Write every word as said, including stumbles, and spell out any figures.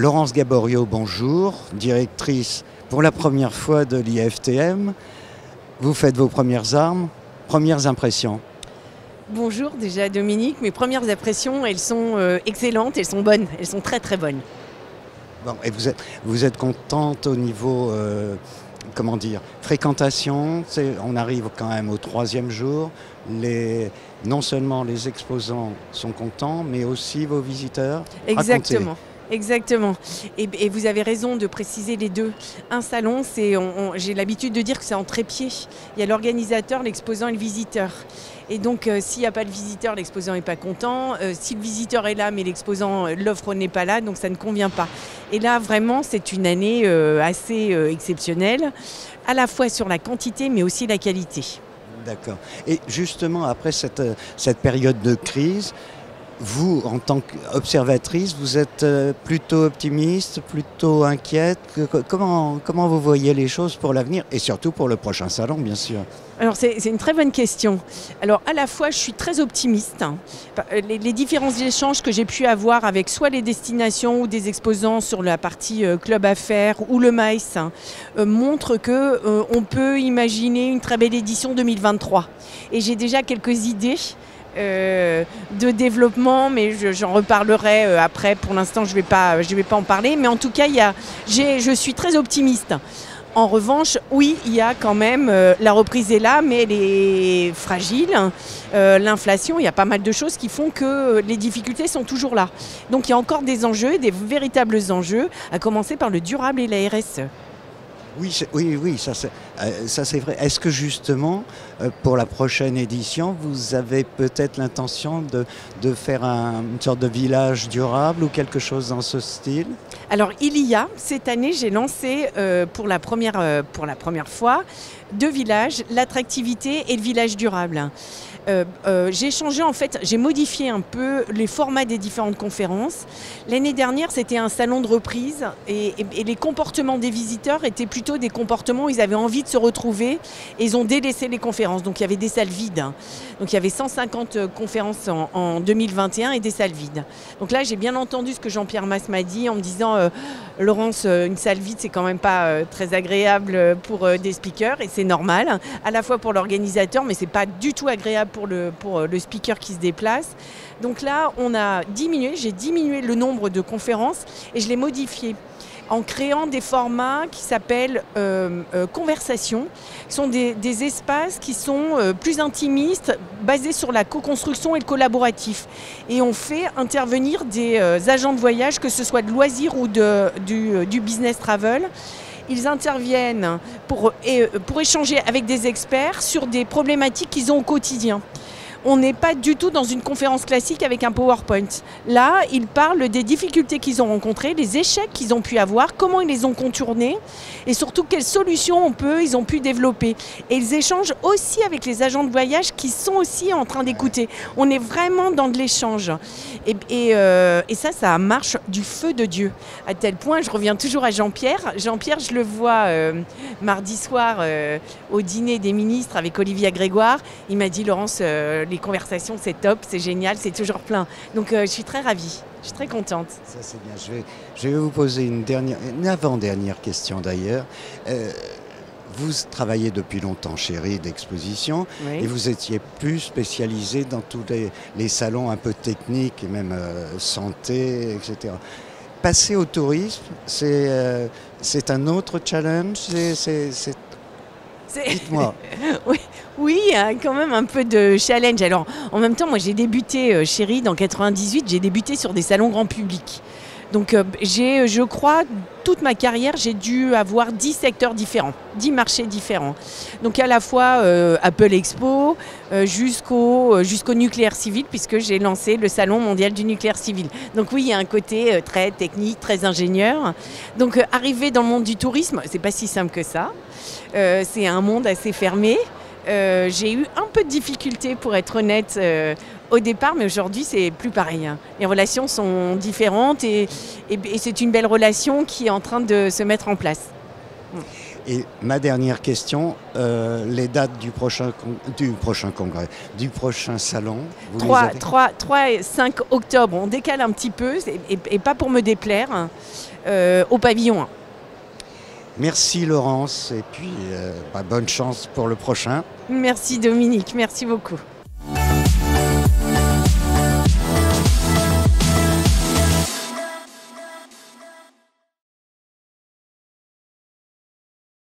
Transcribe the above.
Laurence Gaborio, bonjour, directrice pour la première fois de l'I F T M. Vous faites vos premières armes, premières impressions. Bonjour déjà Dominique, mes premières impressions, elles sont euh, excellentes, elles sont bonnes, elles sont très très bonnes. Bon, et vous êtes, vous êtes contente au niveau, euh, comment dire, fréquentation, on arrive quand même au troisième jour, les, non seulement les exposants sont contents, mais aussi vos visiteurs. Exactement. Racontez. Exactement. Et, et vous avez raison de préciser les deux. Un salon, c'est, j'ai l'habitude de dire que c'est en trépied. Il y a l'organisateur, l'exposant et le visiteur. Et donc, euh, s'il n'y a pas de visiteur, l'exposant n'est pas content. Euh, si le visiteur est là, mais l'exposant, l'offre n'est pas là, donc ça ne convient pas. Et là, vraiment, c'est une année euh, assez euh, exceptionnelle, à la fois sur la quantité, mais aussi la qualité. D'accord. Et justement, après cette, cette période de crise, vous, en tant qu'observatrice, vous êtes plutôt optimiste, plutôt inquiète. Comment, comment vous voyez les choses pour l'avenir et surtout pour le prochain salon, bien sûr? Alors c'est une très bonne question. Alors à la fois je suis très optimiste. Les, les différents échanges que j'ai pu avoir avec soit les destinations ou des exposants sur la partie euh, club affaires ou le MAIS euh, montrent qu'on euh, peut imaginer une très belle édition deux mille vingt-trois. Et j'ai déjà quelques idées Euh, de développement, mais j'en reparlerai euh, après. Pour l'instant, je ne vais pas, je vais pas en parler. Mais en tout cas, il y a, je suis très optimiste. En revanche, oui, il y a quand même, euh, la reprise est là, mais elle est fragile. Euh, L'inflation, il y a pas mal de choses qui font que les difficultés sont toujours là. Donc il y a encore des enjeux, des véritables enjeux, à commencer par le durable et la R S E. Oui, oui, oui, ça c'est euh, vrai. Est-ce que justement, euh, pour la prochaine édition, vous avez peut-être l'intention de, de faire un, une sorte de village durable ou quelque chose dans ce style? Alors il y a, cette année j'ai lancé euh, pour, la première, euh, pour la première fois deux villages, l'attractivité et le village durable. Euh, euh, j'ai changé en fait, j'ai modifié un peu les formats des différentes conférences. L'année dernière, c'était un salon de reprise et, et, et les comportements des visiteurs étaient plutôt des comportements où ils avaient envie de se retrouver et ils ont délaissé les conférences. Donc il y avait des salles vides. Donc il y avait cent cinquante conférences en, en deux mille vingt et un et des salles vides. Donc là, j'ai bien entendu ce que Jean-Pierre Mas m'a dit en me disant euh, Laurence, une salle vide, c'est quand même pas euh, très agréable pour euh, des speakers et c'est normal, à la fois pour l'organisateur, mais c'est pas du tout agréable pour le, pour le speaker qui se déplace. Donc là, on a diminué, j'ai diminué le nombre de conférences et je l'ai modifié en créant des formats qui s'appellent euh, euh, conversations. Ce sont des, des espaces qui sont euh, plus intimistes, basés sur la co-construction et le collaboratif. Et on fait intervenir des euh, agents de voyage, que ce soit de loisirs ou de, du, du business travel. Ils interviennent pour, pour échanger avec des experts sur des problématiques qu'ils ont au quotidien. On n'est pas du tout dans une conférence classique avec un PowerPoint. Là, ils parlent des difficultés qu'ils ont rencontrées, les échecs qu'ils ont pu avoir, comment ils les ont contournés et surtout quelles solutions on peut, ils ont pu développer. Et ils échangent aussi avec les agents de voyage qui sont aussi en train d'écouter. On est vraiment dans de l'échange. Et, et, euh, et ça, ça marche du feu de Dieu. À tel point, je reviens toujours à Jean-Pierre. Jean-Pierre, je le vois euh, mardi soir euh, au dîner des ministres avec Olivia Grégoire. Il m'a dit, Laurence, euh, les conversations, c'est top, c'est génial, c'est toujours plein. Donc euh, je suis très ravie, je suis très contente. Ça c'est bien. Je vais, je vais vous poser une, dernière, une avant-dernière question d'ailleurs. Euh, vous travaillez depuis longtemps chez Reed Exposition, oui, et vous étiez plus spécialisé dans tous les, les salons un peu techniques et même euh, santé, et cetera. Passer au tourisme, c'est euh, c'est un autre challenge, c'est... Dites-moi. oui, oui, il y a quand même un peu de challenge. Alors, en même temps, moi, j'ai débuté chez Reed en quatre-vingt-dix-huit, j'ai débuté sur des salons grand public. Donc, euh, j'ai, je crois, toute ma carrière, j'ai dû avoir dix secteurs différents, dix marchés différents. Donc, à la fois euh, Apple Expo euh, jusqu'au euh, jusqu'au nucléaire civil, puisque j'ai lancé le Salon mondial du nucléaire civil. Donc, oui, il y a un côté euh, très technique, très ingénieur. Donc, euh, arriver dans le monde du tourisme, c'est pas si simple que ça. Euh, c'est un monde assez fermé. Euh, j'ai eu un peu de difficulté, pour être honnête, euh, au départ, mais aujourd'hui, c'est plus pareil. Hein. Les relations sont différentes et, et, et c'est une belle relation qui est en train de se mettre en place. Et ma dernière question, euh, les dates du prochain, du prochain congrès, du prochain salon, vous trois, les avez trois, trois et cinq octobre, on décale un petit peu, et, et, et pas pour me déplaire, euh, au pavillon un. Merci Laurence, et puis euh, bah, bonne chance pour le prochain. Merci Dominique, merci beaucoup.